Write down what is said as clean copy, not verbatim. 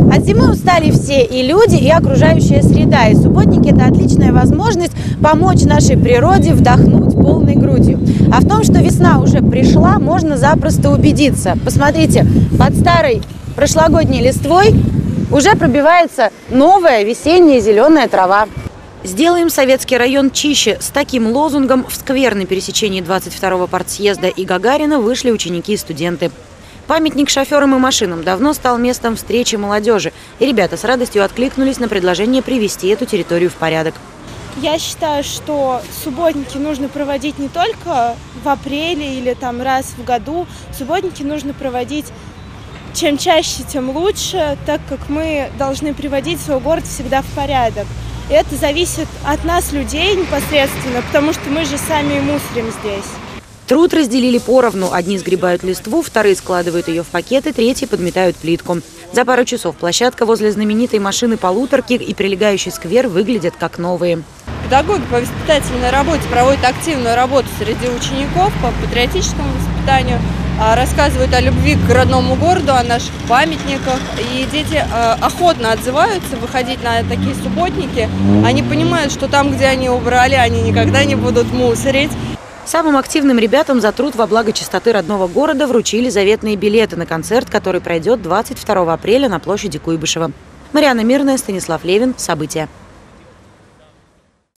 От зимы устали все, и люди, и окружающая среда. И субботники – это отличная возможность помочь нашей природе вдохнуть полной грудью. А в том, что весна уже пришла, можно запросто убедиться. Посмотрите, под старой прошлогодней листвой уже пробивается новая весенняя зеленая трава. «Сделаем Советский район чище». С таким лозунгом в сквер на пересечении 22-го партсъезда и Гагарина вышли ученики и студенты. Памятник шоферам и машинам давно стал местом встречи молодежи. И ребята с радостью откликнулись на предложение привести эту территорию в порядок. Я считаю, что субботники нужно проводить не только в апреле или там раз в году. Субботники нужно проводить чем чаще, тем лучше, так как мы должны приводить свой город всегда в порядок. И это зависит от нас, людей, непосредственно, потому что мы же сами и мусорим здесь. Труд разделили поровну. Одни сгребают листву, вторые складывают ее в пакеты, третьи подметают плитку. За пару часов площадка возле знаменитой машины-полуторки и прилегающий сквер выглядят как новые. Педагоги по воспитательной работе проводят активную работу среди учеников по патриотическому воспитанию, рассказывают о любви к родному городу, о наших памятниках. И дети охотно отзываются выходить на такие субботники. Они понимают, что там, где они убрали, они никогда не будут мусорить. Самым активным ребятам за труд во благо чистоты родного города вручили заветные билеты на концерт, который пройдет 22 апреля на площади Куйбышева. Марьяна Мирная, Станислав Левин. События.